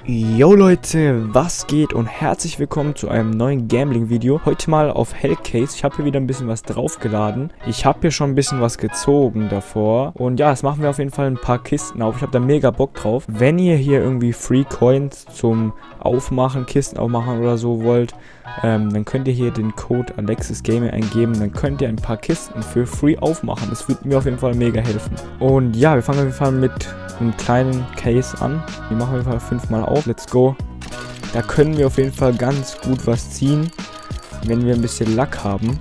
Yo Leute, was geht und herzlich willkommen zu einem neuen Gambling-Video. Heute mal auf Hellcase. Ich habe hier wieder ein bisschen was draufgeladen. Ich habe hier schon ein bisschen was gezogen davor. Und ja, jetzt machen wir auf jeden Fall ein paar Kisten auf. Ich habe da mega Bock drauf. Wenn ihr hier irgendwie Free Coins zum Aufmachen, Kisten aufmachen oder so wollt, dann könnt ihr hier den Code AlexisGaming eingeben. Dann könnt ihr ein paar Kisten für Free aufmachen. Das würde mir auf jeden Fall mega helfen. Und ja, wir fangen auf jeden Fall mit einem kleinen Case an. Die machen wir auf jeden Fall 5 Mal auf. Let's go. Da können wir auf jeden Fall ganz gut was ziehen, wenn wir ein bisschen Lack haben.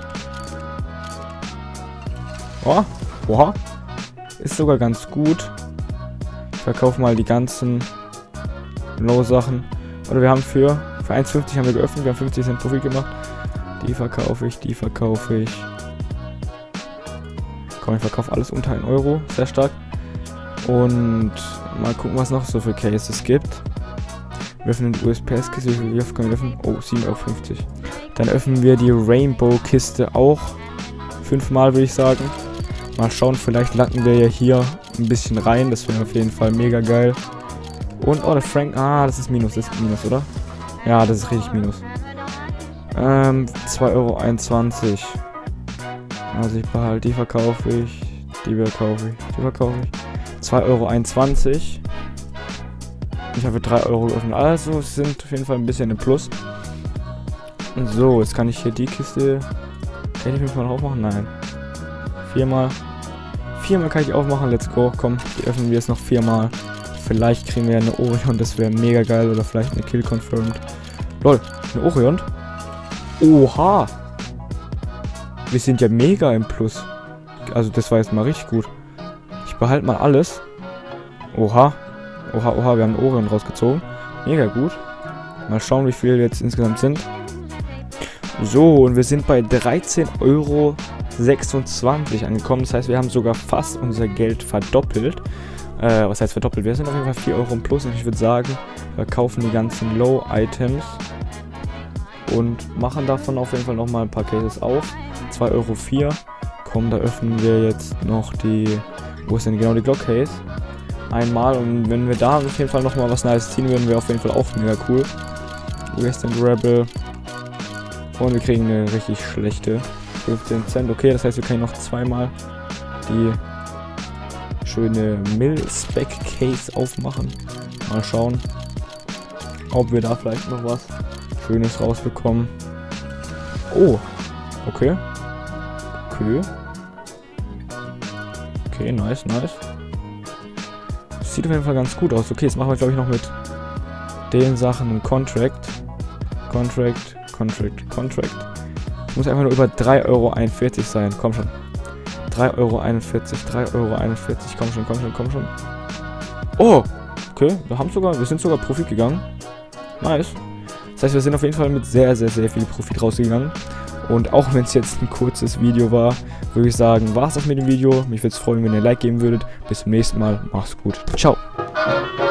Oh, oha. Ist sogar ganz gut. Ich verkaufe mal die ganzen Low-Sachen. Oder wir haben für 1,50 haben wir geöffnet. Wir haben 50 Cent Profit gemacht. Die verkaufe ich, die verkaufe ich. Komm, ich verkaufe alles unter 1 Euro. Sehr stark. Und mal gucken, was noch so für Cases gibt. Wir öffnen die USPS-Kiste. Wie oft können wir öffnen? Oh, 7,50 Euro. Dann öffnen wir die Rainbow-Kiste auch 5 Mal, würde ich sagen. Mal schauen, vielleicht lacken wir ja hier ein bisschen rein. Das wäre auf jeden Fall mega geil. Und, oh, der Frank. Ah, das ist Minus. Das ist Minus, oder? Ja, das ist richtig Minus. 2,21 Euro. Also ich behalte, die verkaufe ich. Die verkaufe ich. Die verkaufe ich. 2,21 Euro. Ich habe 3 Euro geöffnet. Also es sind auf jeden Fall ein bisschen im Plus. So, jetzt kann ich hier die Kiste. Kann ich 5 Mal aufmachen? Nein. 4 Mal. 4 Mal kann ich aufmachen. Let's go. Komm, die öffnen wir jetzt noch 4 Mal. Vielleicht kriegen wir eine Orion. Das wäre mega geil. Oder vielleicht eine Kill Confirmed. Lol, eine Orion. Oha. Wir sind ja mega im Plus. Also das war jetzt mal richtig gut. Ich behalte mal alles. Oha. Oha, oha, wir haben einen Orion rausgezogen. Mega gut. Mal schauen, wie viel jetzt insgesamt sind. So, und wir sind bei 13,26 Euro angekommen. Das heißt, wir haben sogar fast unser Geld verdoppelt. Was heißt verdoppelt? Wir sind auf jeden Fall 4 Euro im Plus. Und ich würde sagen, wir kaufen die ganzen Low-Items. Und machen davon auf jeden Fall nochmal ein paar Cases auf. 2,04 Euro. Komm, da öffnen wir jetzt noch die... Wo ist denn genau die Glock Case? Einmal, und wenn wir da auf jeden Fall nochmal was Nice ziehen würden, wäre auf jeden Fall auch mega cool. Western Rebel. Und wir kriegen eine richtig schlechte 15 Cent. Okay, das heißt, wir können noch zweimal die schöne Mil-Spec Case aufmachen. Mal schauen, ob wir da vielleicht noch was Schönes rausbekommen. Oh, okay. Okay. Okay, nice, nice. Sieht auf jeden Fall ganz gut aus. Okay, jetzt machen wir, glaube ich, noch mit den Sachen einen Contract. Contract. Muss einfach nur über 3,41 Euro sein. Komm schon. 3,41 Euro. 3,41 Euro. Komm schon. Oh! Okay, wir sind sogar Profit gegangen. Nice. Das heißt, wir sind auf jeden Fall mit sehr, sehr, sehr viel Profit rausgegangen. Und auch wenn es jetzt ein kurzes Video war, würde ich sagen, war es das mit dem Video. Mich würde es freuen, wenn ihr ein Like geben würdet. Bis zum nächsten Mal. Macht's gut. Ciao.